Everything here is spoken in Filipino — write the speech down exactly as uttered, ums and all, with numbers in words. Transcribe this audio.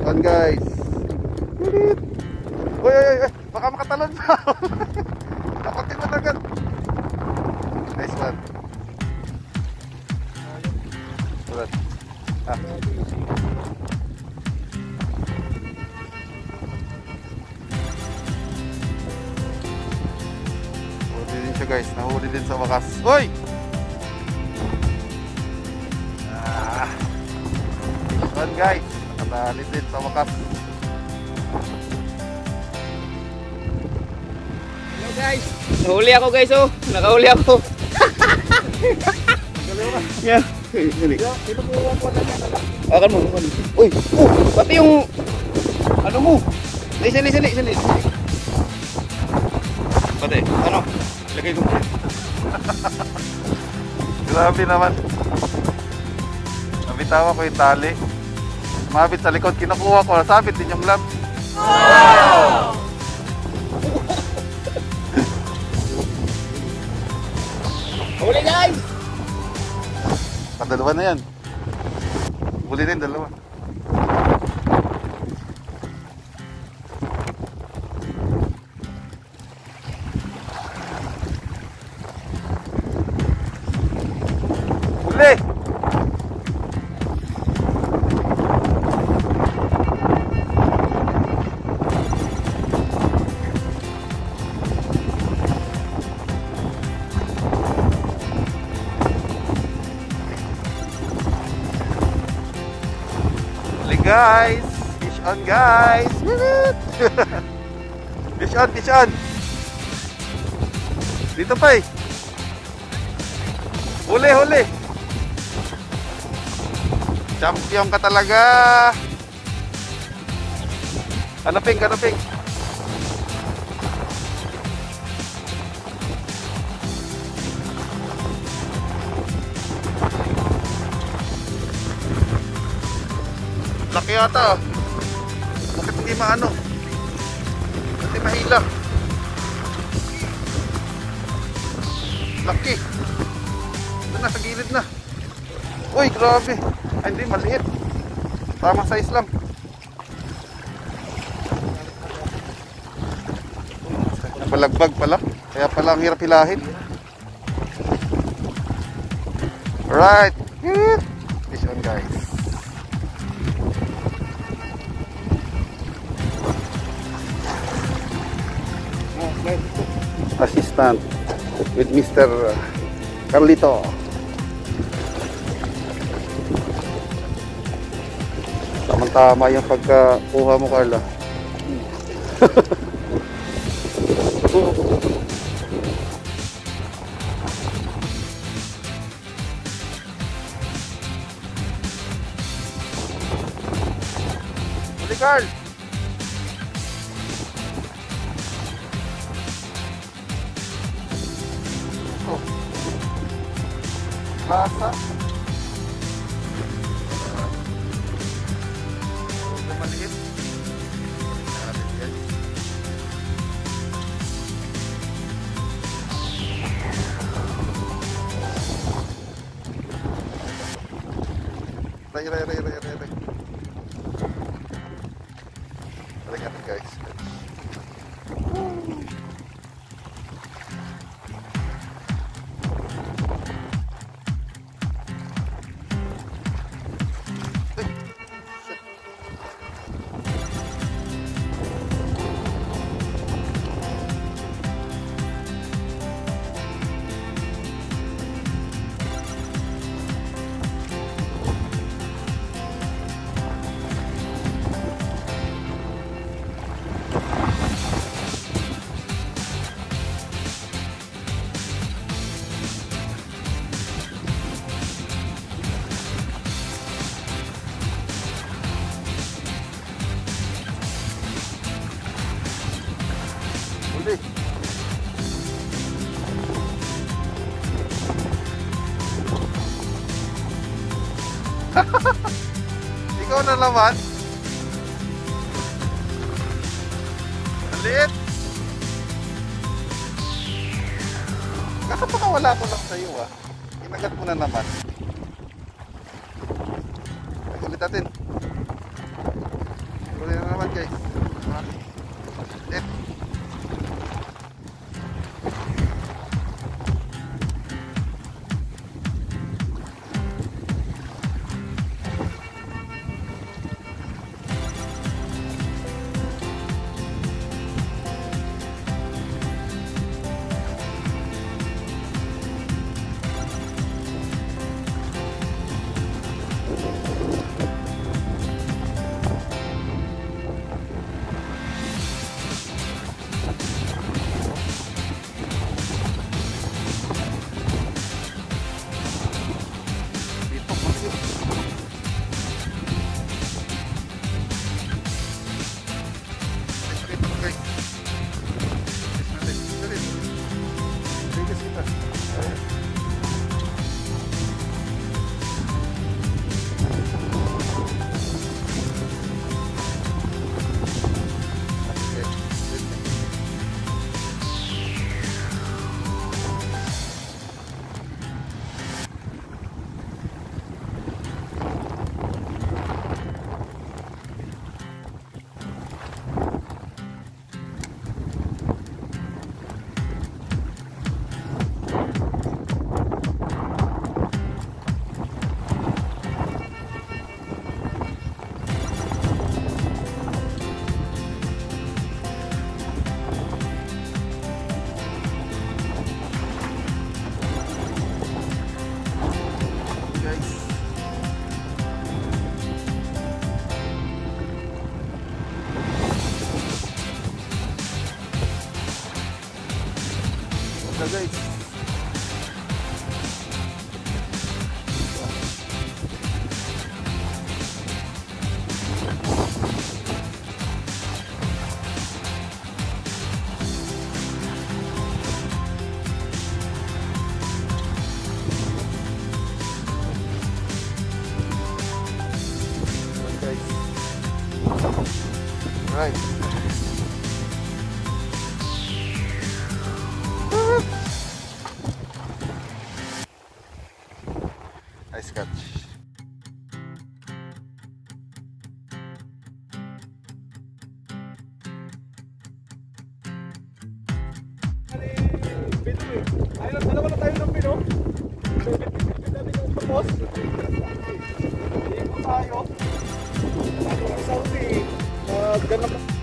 on guys. Uy, uy, uy, baka makatalon pa. Kapatin mo agad. Nice one. Ulat. Ah. Nahuli din siya guys, nahuli din sa wakas. Uy! Ah. On guys, nakatali din sa wakas. Hello guys, nahuli ako guys oh, nakahuli ako. Yeah. Akan mo. Uy, oh, pati yung ano mo? Sali, sali, sali, sali. Pati, ano? Lagay ko. Grabe naman. Nabitawa ko yung tali. Mabit sa likod, kinukuha ko. Nasabit din yung lab. Wow! Huli guys! Padalawa na yan. Huli din, dalawa. Huli! Guys, fish on guys. Fish on, fish on. Dito pa eh. Huli, huli. Champion ka talaga. Hanapin, hanapin. Laki yata. Bakit hindi maano? Hindi mahila. Laki. Doon na sa gilid na. Uy, grabe. Ay, hindi, maliit. Tamang size lang. Balagbag pala. Kaya pala ang hirap hilahin. Alright. Fish on guys. Assistant with Mister Carlito. Tama-tama yung pagkakuha mo, Carla. Huli, Carl! Basa. Ito maliit. Natin yan. Ray, ray, ray, ray, ray, ray. Ray natin guys. Huli. Ikaw na naman. Maliit. Kakapakawala ko lang sa'yo ah. Inagat mo na naman. Ulit natin. Alright. Nice catch. Ayun, dalawa na tayo ng pino. Dami ng tapos. Ikot tayo. Sabi, uh, ganun